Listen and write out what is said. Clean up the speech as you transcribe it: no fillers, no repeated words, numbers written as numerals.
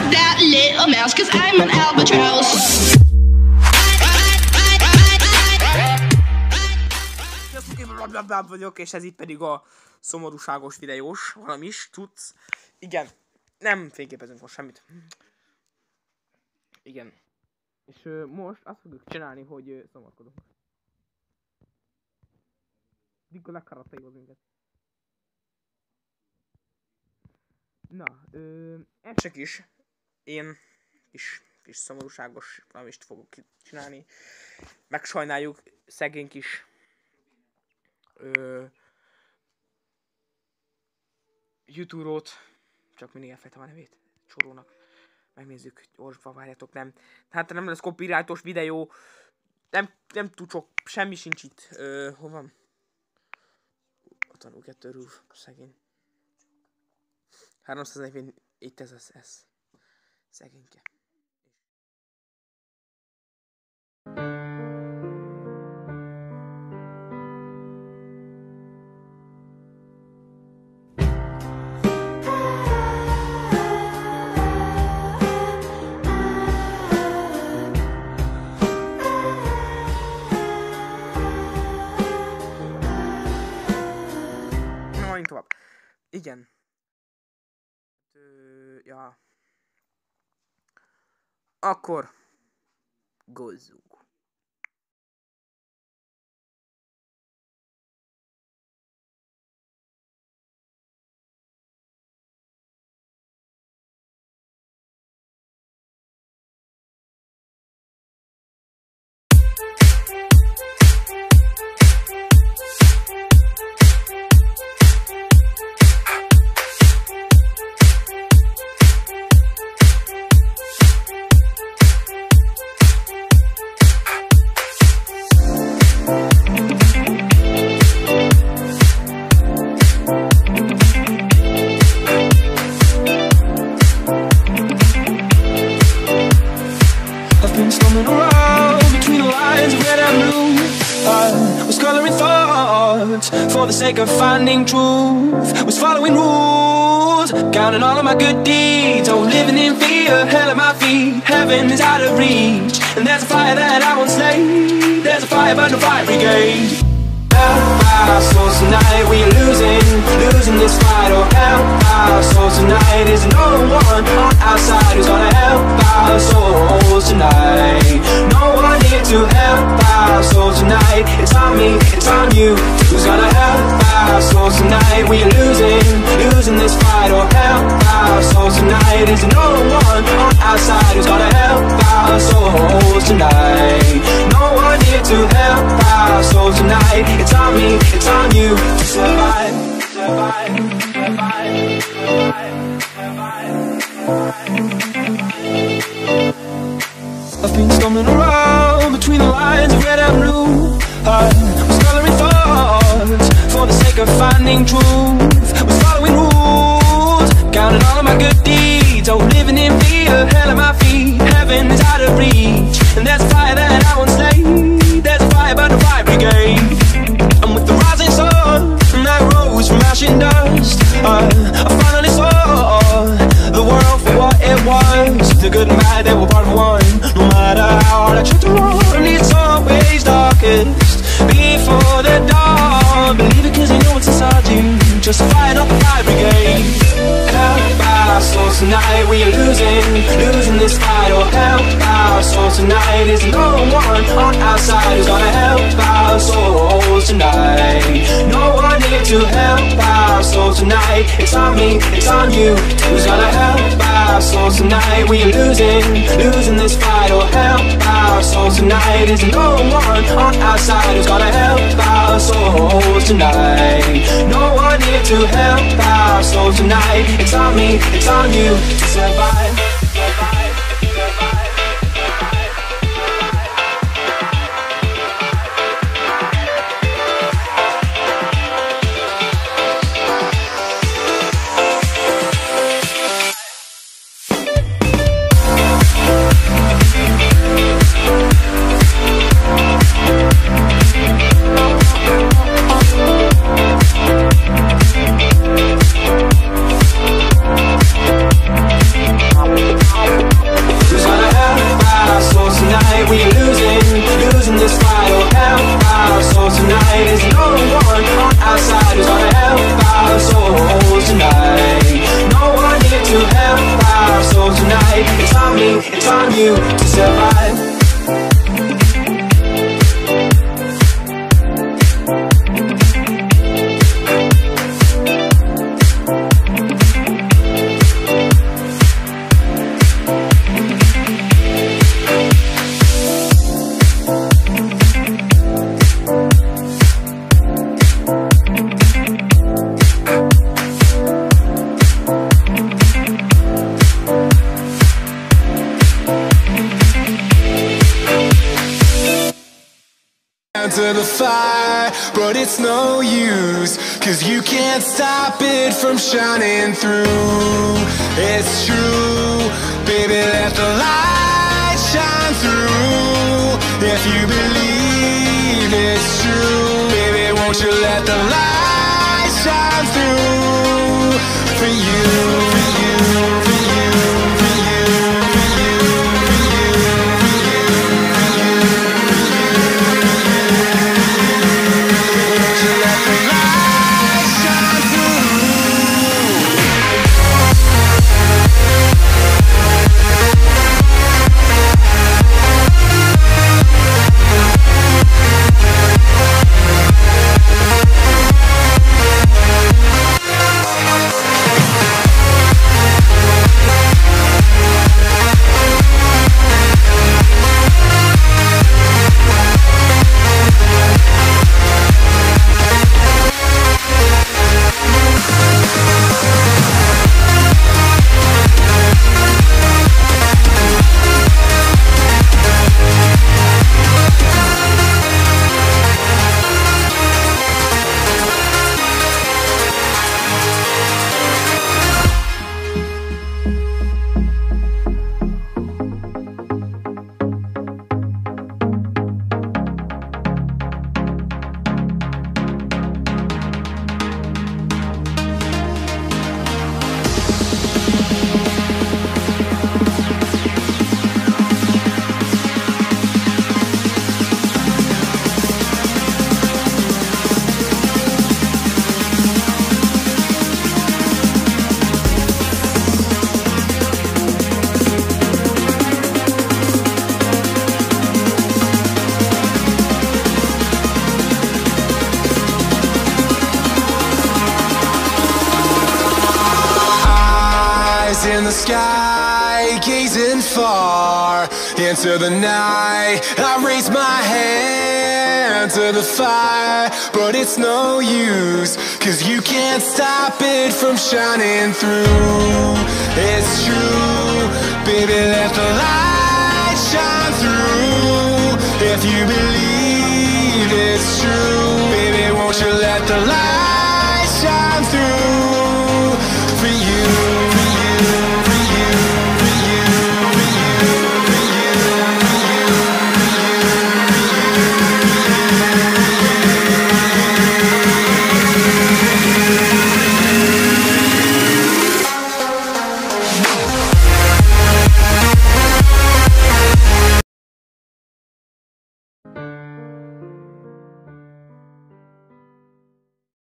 that little mouse, 'cause I'm an albatross. Vagyok, és ez itt pedig a szomorúságos videós, valami is, tudsz. Igen, nem fényképezünk most semmit. Igen. És most azt fogjuk csinálni, hogy szomorkodunk. Dikko legkarataihoz minket. Na, ezt is én kis szomorúságos valamit fogok csinálni. Megsajnáljuk szegény kis YouTube-ot, csak mindig elfejtem a nevét, Csorónak. Megnézzük, gyorsba várjátok, nem. Hát nem lesz copyrightos videó, nem tudok, semmi sincs itt. Hol van? Ott van U2 Roof, szegény. 340, itt ez. Szegényke. Tovább. Igen. Ja. Akkor gozzunk. For the sake of finding truth, was following rules, counting all of my good deeds. Oh, living in fear, hell at my feet. Heaven is out of reach, and there's a fire that I won't slay. There's a fire, but no fire brigade. Help our souls tonight, we are losing this fight. Oh, help our souls tonight. Is no one on our side who's gonna help our souls tonight. No one here to help our souls tonight. It's on me, it's on you. Who's gonna help our souls tonight? We are losing this fight. Oh, help our souls tonight. Is no one on our side who's gonna help our souls tonight. No one here to help our souls tonight. It's on me, it's on you to survive, survive, survive, survive, survive. I've been stumbling around between the lines of red and blue. I was coloring thoughts for the sake of finding truth. Was following rules, counting all of my good deeds. Oh, living in fear, hell at my feet. Heaven is out of reach, and there's a fire that I won't slay. There's a fire, but no fire brigade. And with the rising sun, and I rose from ash and dust, I finally saw the world for what it was. The good and bad, they were part of one. No matter how hard I tried to run, it's always darkest before the dawn. Believe it 'cause you know it's inside you. Just fight up the fire brigade. Help our souls tonight, we are losing this fight. Oh, help our souls tonight. Is no one on our side who's gonna help our souls tonight. No one here to help our souls tonight. It's on me, it's on you. Who's gonna help our souls tonight? We are losing this fight. Oh, help our souls tonight. Is no one on our side who's gonna help our souls tonight. No one here to help our souls tonight. It's on me, it's on you to survive, survive, survive, survive. fight. It's on me, it's on you to survive. To the fire, but it's no use, 'cause you can't stop it from shining through. It's true, baby, let the light shine through. If you believe it's true, baby, won't you let the light shine through for you, for you, for you, for you, for you, for you, for you, for you, for you. Let the light shine through. In the sky, gazing far into the night, I raise my hand to the fire, but it's no use, 'cause you can't stop it from shining through. It's true, baby, let the